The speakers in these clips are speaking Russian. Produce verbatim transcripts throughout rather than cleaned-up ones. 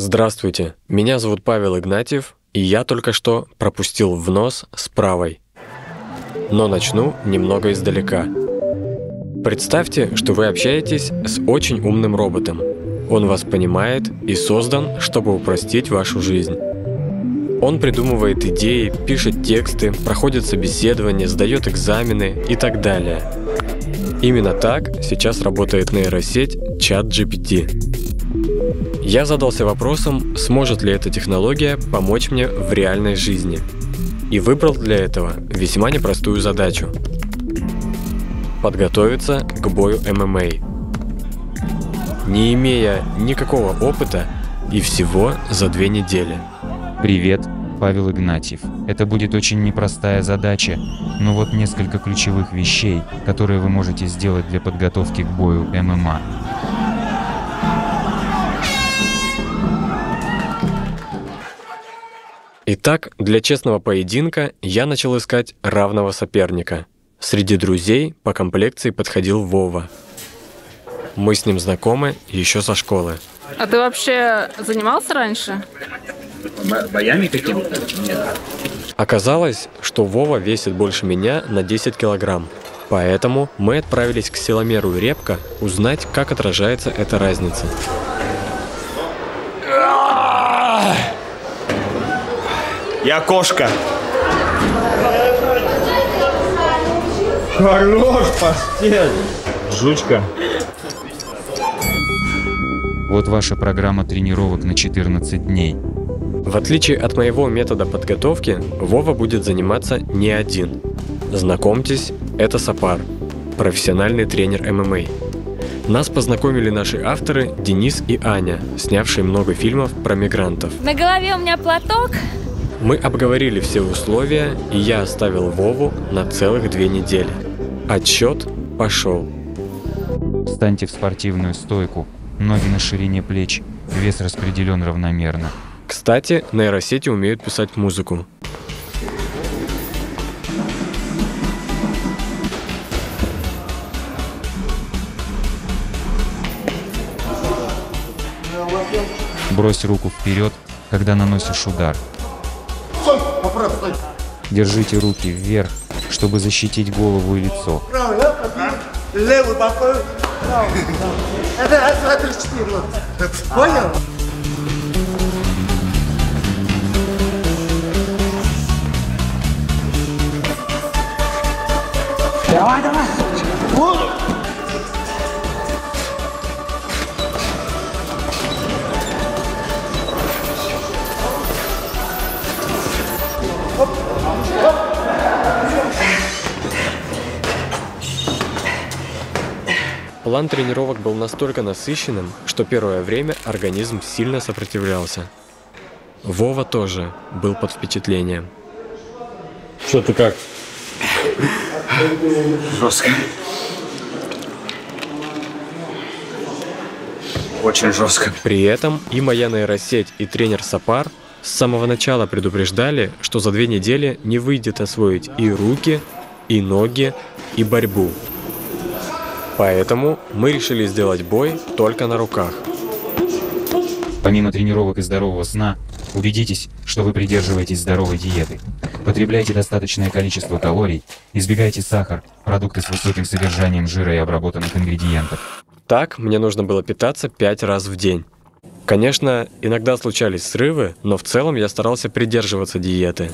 Здравствуйте, меня зовут Павел Игнатьев, и я только что пропустил в нос с правой. Но начну немного издалека. Представьте, что вы общаетесь с очень умным роботом. Он вас понимает и создан, чтобы упростить вашу жизнь. Он придумывает идеи, пишет тексты, проходит собеседование, сдает экзамены и так далее. Именно так сейчас работает нейросеть чат джи пи ти. Я задался вопросом, сможет ли эта технология помочь мне в реальной жизни. И выбрал для этого весьма непростую задачу – подготовиться к бою эм эм а. Не имея никакого опыта и всего за две недели. Привет, Павел Игнатьев. Это будет очень непростая задача, но вот несколько ключевых вещей, которые вы можете сделать для подготовки к бою эм эм а. Итак, для честного поединка я начал искать равного соперника. Среди друзей по комплекции подходил Вова. Мы с ним знакомы еще со школы. А ты вообще занимался раньше? Боями каким-то? Нет. Оказалось, что Вова весит больше меня на десять килограмм. Поэтому мы отправились к силомеру Репка узнать, как отражается эта разница. Я кошка. Хорош, постель. Жучка. Вот ваша программа тренировок на четырнадцать дней. В отличие от моего метода подготовки, Вова будет заниматься не один. Знакомьтесь, это Сапар, профессиональный тренер эм эм а. Нас познакомили наши авторы Денис и Аня, снявшие много фильмов про мигрантов. На голове у меня платок. Мы обговорили все условия, и я оставил Вову на целых две недели. Отсчет пошел. Встаньте в спортивную стойку, ноги на ширине плеч, вес распределен равномерно. Кстати, нейросети умеют писать музыку. Брось руку вперед, когда наносишь удар. Держите руки вверх, чтобы защитить голову и лицо. Левый боковой. Это раз, три, четыре. Понял? Давай, давай. План тренировок был настолько насыщенным, что первое время организм сильно сопротивлялся. Вова тоже был под впечатлением. Что ты как? Жестко. Очень жестко. При этом и моя нейросеть, и тренер Сапар с самого начала предупреждали, что за две недели не выйдет освоить и руки, и ноги, и борьбу. Поэтому мы решили сделать бой только на руках. Помимо тренировок и здорового сна, убедитесь, что вы придерживаетесь здоровой диеты. Потребляйте достаточное количество калорий, избегайте сахар, продукты с высоким содержанием жира и обработанных ингредиентов. Так мне нужно было питаться пять раз в день. Конечно, иногда случались срывы, но в целом я старался придерживаться диеты.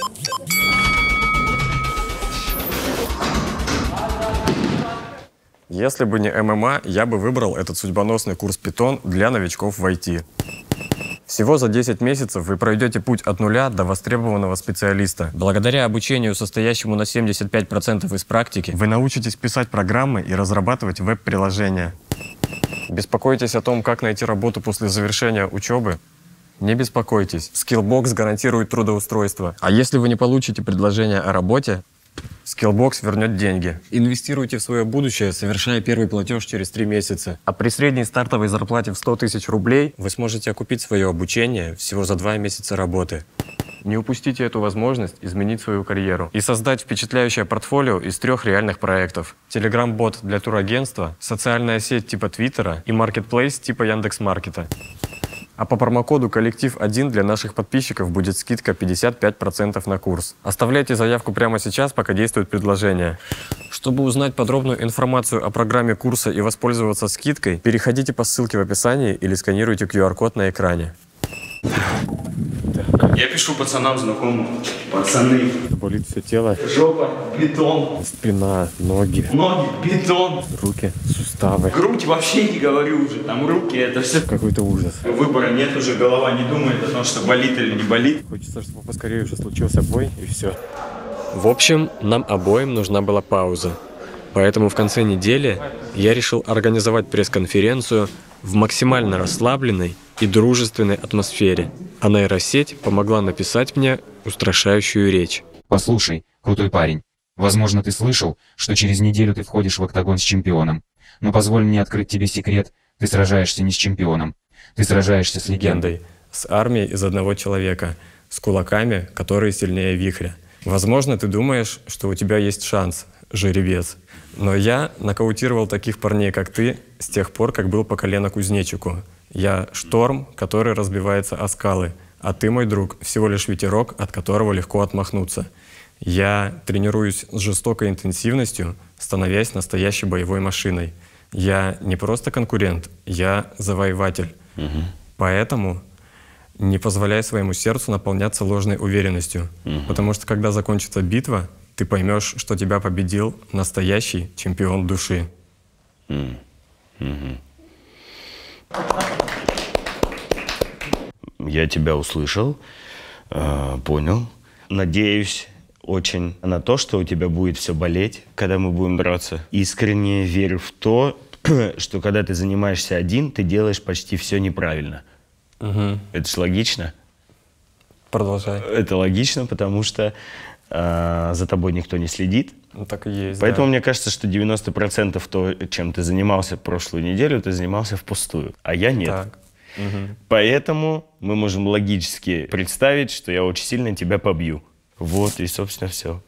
Если бы не эм эм а, я бы выбрал этот судьбоносный курс Python для новичков в ай ти. Всего за десять месяцев вы пройдете путь от нуля до востребованного специалиста. Благодаря обучению, состоящему на семьдесят пять процентов из практики, вы научитесь писать программы и разрабатывать веб-приложения. Беспокойтесь о том, как найти работу после завершения учебы? Не беспокойтесь, Skillbox гарантирует трудоустройство. А если вы не получите предложение о работе, Skillbox вернет деньги. Инвестируйте в свое будущее, совершая первый платеж через три месяца. А при средней стартовой зарплате в сто тысяч рублей вы сможете окупить свое обучение всего за два месяца работы. Не упустите эту возможность изменить свою карьеру и создать впечатляющее портфолио из трех реальных проектов. Telegram-бот для турагентства, социальная сеть типа Твиттера и маркетплейс типа Яндекс.Маркета. А по промокоду коллектив один для наших подписчиков будет скидка пятьдесят пять процентов на курс. Оставляйте заявку прямо сейчас, пока действует предложение. Чтобы узнать подробную информацию о программе курса и воспользоваться скидкой, переходите по ссылке в описании или сканируйте ку ар код на экране. Я пишу пацанам знакомым. Пацаны. Болит все тело. Жопа, бетон. Спина, ноги. Ноги, бетон. Руки, суставы. Грудь вообще не говорю уже. Там руки, это все. Какой-то ужас. Выбора нет уже, голова не думает о том, что болит или не болит. Хочется, чтобы поскорее уже случился бой, и все. В общем, нам обоим нужна была пауза. Поэтому в конце недели я решил организовать пресс-конференцию в максимально расслабленной и дружественной атмосфере, а нейросеть помогла написать мне устрашающую речь. Послушай, крутой парень, возможно, ты слышал, что через неделю ты входишь в октагон с чемпионом. Но позволь мне открыть тебе секрет, ты сражаешься не с чемпионом, ты сражаешься с легендой. С армией из одного человека, с кулаками, которые сильнее вихря. Возможно, ты думаешь, что у тебя есть шанс, жеребец. Но я нокаутировал таких парней, как ты, с тех пор, как был по колено кузнечику. Я шторм, который разбивается о скалы, а ты, мой друг, всего лишь ветерок, от которого легко отмахнуться. Я тренируюсь с жестокой интенсивностью, становясь настоящей боевой машиной. Я не просто конкурент, я завоеватель. Угу. Поэтому не позволяй своему сердцу наполняться ложной уверенностью, угу. потому что когда закончится битва, ты поймешь, что тебя победил настоящий чемпион души. Mm. Mm-hmm. Я тебя услышал, э, понял. Надеюсь очень на то, что у тебя будет все болеть, когда мы будем драться. Искренне верю в то, что когда ты занимаешься один, ты делаешь почти все неправильно. Mm-hmm. Это же логично? Продолжай. Это логично, потому что за тобой никто не следит. Ну, так и есть. Поэтому да. мне кажется, что девяносто процентов то, чем ты занимался прошлую неделю, ты занимался впустую, а я нет. Так. Угу. Поэтому мы можем логически представить, что я очень сильно тебя побью. Вот, и, собственно, все.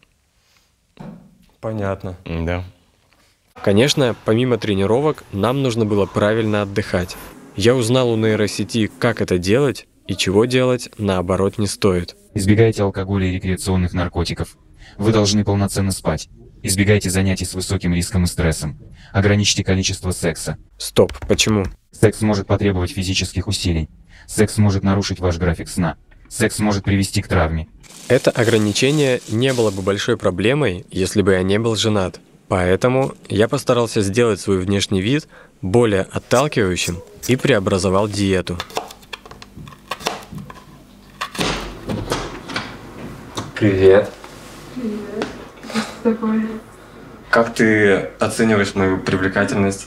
Понятно. Да. Конечно, помимо тренировок, нам нужно было правильно отдыхать. Я узнал у нейросети, как это делать, и чего делать, наоборот, не стоит. Избегайте алкоголя и рекреационных наркотиков. Вы должны полноценно спать. Избегайте занятий с высоким риском и стрессом. Ограничьте количество секса. Стоп, почему? Секс может потребовать физических усилий. Секс может нарушить ваш график сна. Секс может привести к травме. Это ограничение не было бы большой проблемой, если бы я не был женат. Поэтому я постарался сделать свой внешний вид более отталкивающим и преобразовал диету. Привет. Привет. Что такое? Как ты оцениваешь мою привлекательность?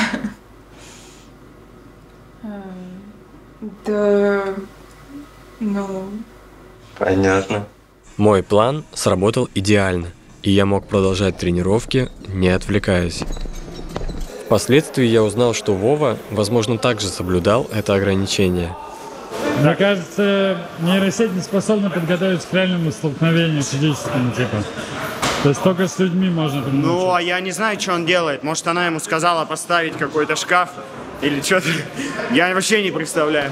Да, ну... Понятно. Мой план сработал идеально, и я мог продолжать тренировки, не отвлекаясь. Впоследствии я узнал, что Вова, возможно, также соблюдал это ограничение. Мне кажется, нейросеть не способна подготовиться к реальному столкновению физическому, типа. То есть только с людьми можно это научить. Ну, а я не знаю, что он делает. Может, она ему сказала поставить какой-то шкаф или что-то. Я вообще не представляю.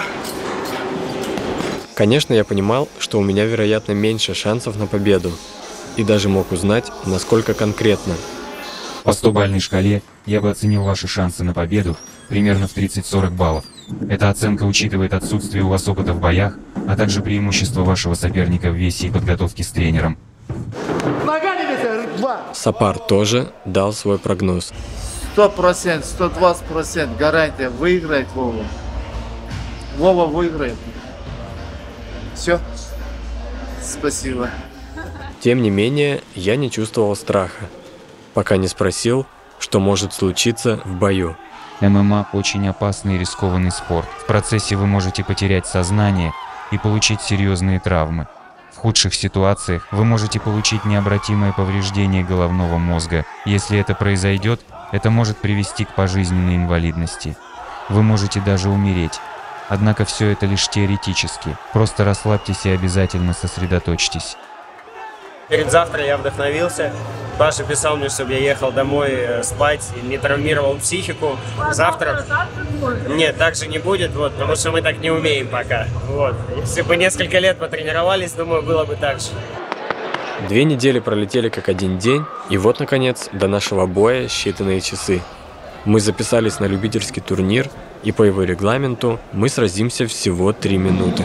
Конечно, я понимал, что у меня, вероятно, меньше шансов на победу. И даже мог узнать, насколько конкретно. По стобалльной шкале я бы оценил ваши шансы на победу примерно в тридцать-сорок баллов. Эта оценка учитывает отсутствие у вас опыта в боях, а также преимущество вашего соперника в весе и подготовке с тренером. Сапар тоже дал свой прогноз. сто процентов, сто двадцать процентов гарантия выиграет Вова. Вова выиграет. Все. Спасибо. Тем не менее, я не чувствовал страха, пока не спросил, что может случиться в бою. эм эм а очень опасный и рискованный спорт. В процессе вы можете потерять сознание и получить серьезные травмы. В худших ситуациях вы можете получить необратимое повреждение головного мозга. Если это произойдет, это может привести к пожизненной инвалидности. Вы можете даже умереть. Однако все это лишь теоретически. Просто расслабьтесь и обязательно сосредоточьтесь. Перед завтра я вдохновился. Паша писал мне, чтобы я ехал домой спать и не травмировал психику. Завтра... Нет, так же не будет, вот, потому что мы так не умеем пока. Вот. Если бы несколько лет потренировались, думаю, было бы так же. Две недели пролетели как один день, и вот, наконец, до нашего боя считанные часы. Мы записались на любительский турнир, и по его регламенту мы сразимся всего три минуты.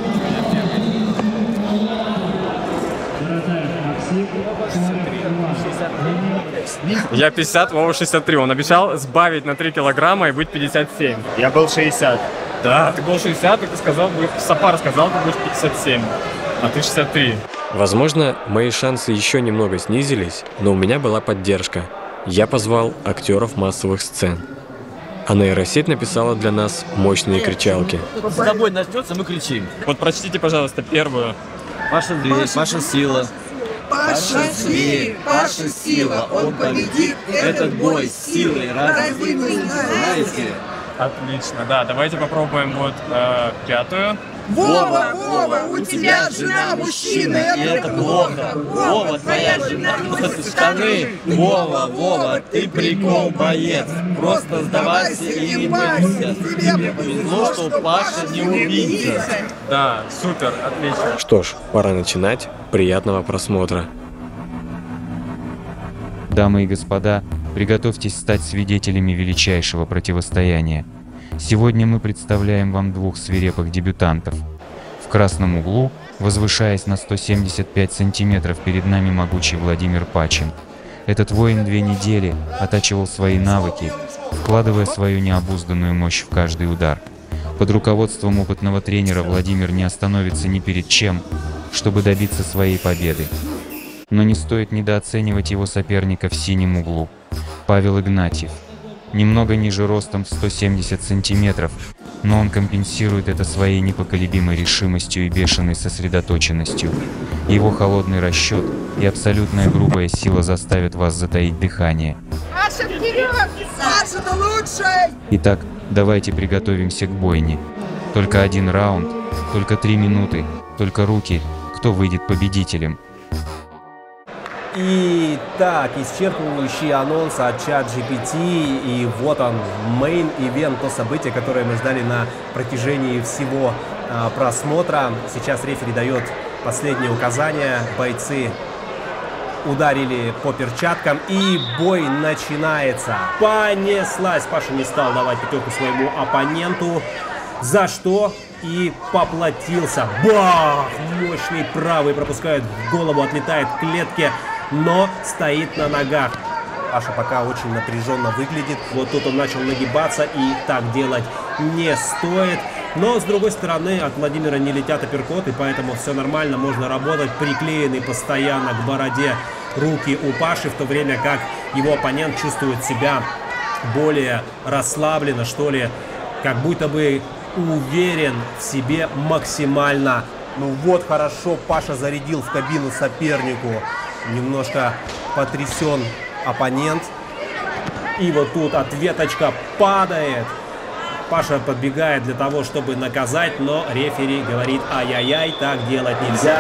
Я пятьдесят, Вова шестьдесят три. Он обещал сбавить на три килограмма и быть пятьдесят семь. Я был шестьдесят. Да, ты был шестьдесят, и ты сказал, Сапар сказал, ты будешь пятьдесят семь, а ты шестьдесят три. Возможно, мои шансы еще немного снизились, но у меня была поддержка. Я позвал актеров массовых сцен. А нейросеть написала для нас мощные кричалки. С тобой начнется, мы кричим. Вот прочтите, пожалуйста, первую. Паша дверь, Паша сила. Паша дверь, Паша сила, он победит этот бой с силой. Разве вы не знаете? Отлично, да, давайте попробуем вот э, пятую. Вова, Вова, у тебя жена мужчина, и это плохо. Вова, твоя жена носит штаны. Вова, Вова, ты прикол, боец. Просто сдавайся и не бойся. Тебе повезло, что Паша не убийца. Да, супер, отлично. Что ж, пора начинать. Приятного просмотра. Дамы и господа, приготовьтесь стать свидетелями величайшего противостояния. Сегодня мы представляем вам двух свирепых дебютантов. В красном углу, возвышаясь на сто семьдесят пять сантиметров, перед нами могучий Владимир Пачин. Этот воин две недели оттачивал свои навыки, вкладывая свою необузданную мощь в каждый удар. Под руководством опытного тренера Владимир не остановится ни перед чем, чтобы добиться своей победы. Но не стоит недооценивать его соперника в синем углу. Павел Игнатьев. Немного ниже ростом в сто семьдесят сантиметров, но он компенсирует это своей непоколебимой решимостью и бешеной сосредоточенностью. Его холодный расчет и абсолютная грубая сила заставят вас затаить дыхание. Паша, вперед! Саша-то лучший! Итак, давайте приготовимся к бойне. Только один раунд, только три минуты, только руки. Кто выйдет победителем? Итак, исчерпывающий анонс от чат джи пи ти, и вот он, мейн-ивент, то событие, которое мы ждали на протяжении всего а, просмотра. Сейчас рефери дает последние указания, бойцы ударили по перчаткам, и бой начинается. Понеслась, Паша не стал давать пятерку своему оппоненту, за что и поплатился. Бах! Мощный правый пропускает в голову, отлетает к клетке, но стоит на ногах. Паша пока очень напряженно выглядит. Вот тут он начал нагибаться, и так делать не стоит. Но, с другой стороны, от Владимира не летят апперкоты, поэтому все нормально, можно работать. Приклеены постоянно к бороде руки у Паши, в то время как его оппонент чувствует себя более расслабленно, что ли, как будто бы уверен в себе максимально. Ну вот, хорошо, Паша зарядил в кабину сопернику. Немножко потрясен оппонент. И вот тут ответочка падает. Паша подбегает для того, чтобы наказать, но рефери говорит: ай-яй-яй, так делать нельзя.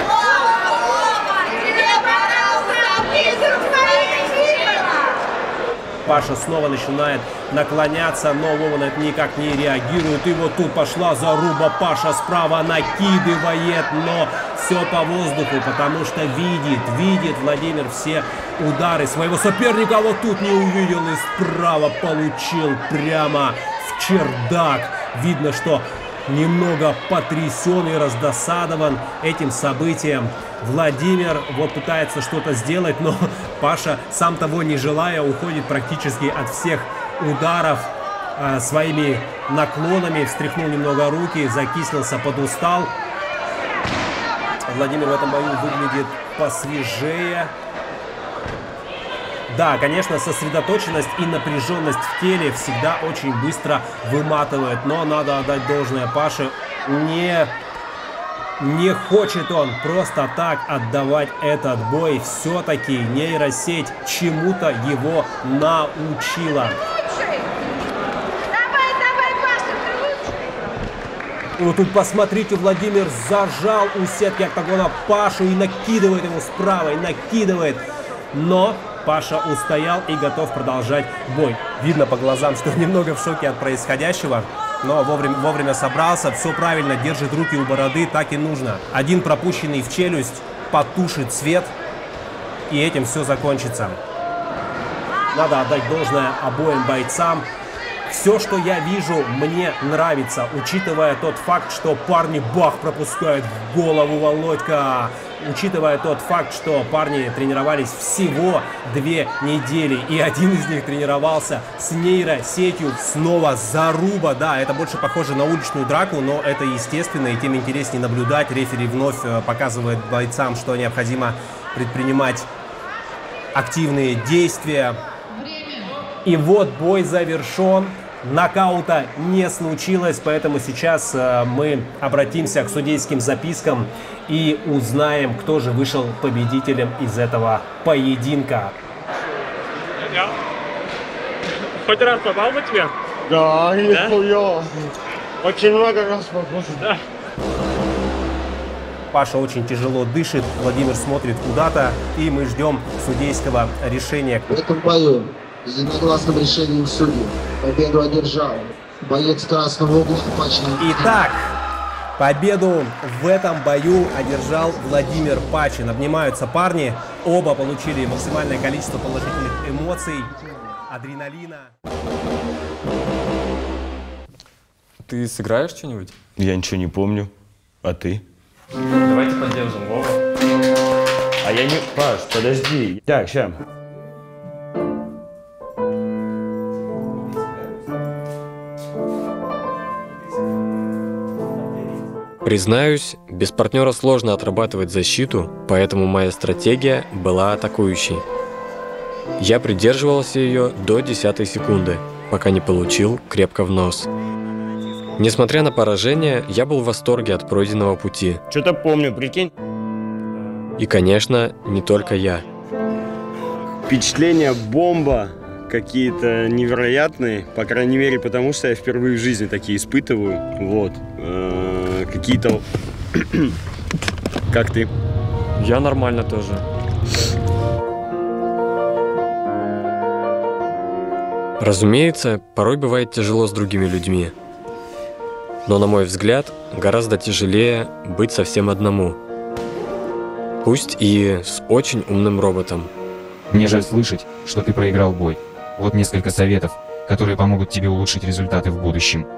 Паша снова начинает наклоняться, но Вова на это никак не реагирует. И вот тут пошла заруба. Паша справа накидывает, но все по воздуху, потому что видит, видит Владимир все удары своего соперника. А вот тут не увидел и справа получил прямо в чердак. Видно, что немного потрясен и раздосадован этим событием. Владимир вот пытается что-то сделать, но Паша, сам того не желая, уходит практически от всех ударов э, своими наклонами, встряхнул немного руки, закислился, подустал. Владимир в этом бою выглядит посвежее. Да, конечно, сосредоточенность и напряженность в теле всегда очень быстро выматывает, но надо отдать должное Паше. Не, не хочет он просто так отдавать этот бой. Все-таки нейросеть чему-то его научила. И вот тут посмотрите, Владимир зажал у сетки октагона Пашу и накидывает ему справа, и накидывает. Но Паша устоял и готов продолжать бой. Видно по глазам, что немного в шоке от происходящего, но вовремя, вовремя собрался, все правильно, держит руки у бороды, так и нужно. Один пропущенный в челюсть потушит свет, и этим все закончится. Надо отдать должное обоим бойцам. Все, что я вижу, мне нравится, учитывая тот факт, что парни бах пропускают в голову Володька. Учитывая тот факт, что парни тренировались всего две недели, и один из них тренировался с нейросетью. Снова заруба, да, это больше похоже на уличную драку, но это естественно, и тем интереснее наблюдать. Рефери вновь показывает бойцам, что необходимо предпринимать активные действия. И вот бой завершен. Нокаута не случилось, поэтому сейчас э, мы обратимся к судейским запискам и узнаем, кто же вышел победителем из этого поединка. Хоть раз попал бы тебе? Да, нихуя. Очень много раз попал. Да. Паша очень тяжело дышит, Владимир смотрит куда-то, и мы ждем судейского решения. В этом бою единогласным решением судей победу одержал боец красного угла Пачин. Итак, победу в этом бою одержал Владимир Пачин. Обнимаются парни, оба получили максимальное количество положительных эмоций, адреналина. Ты сыграешь что-нибудь? Я ничего не помню. А ты? Давайте поддержим Вову. А я не... Паш, подожди. Так, ща. Признаюсь, без партнера сложно отрабатывать защиту, поэтому моя стратегия была атакующей. Я придерживался ее до десятой секунды, пока не получил крепко в нос. Несмотря на поражение, я был в восторге от пройденного пути. Что-то помню, прикинь. И, конечно, не только я. Впечатления бомба какие-то невероятные, по крайней мере, потому что я впервые в жизни такие испытываю. Вот. Какие-то... Как ты? Я нормально тоже. Разумеется, порой бывает тяжело с другими людьми. Но, на мой взгляд, гораздо тяжелее быть совсем одному. Пусть и с очень умным роботом. Мне жаль слышать, что ты проиграл бой. Вот несколько советов, которые помогут тебе улучшить результаты в будущем.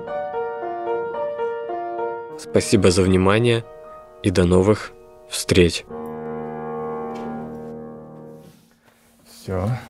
Спасибо за внимание и до новых встреч. Все.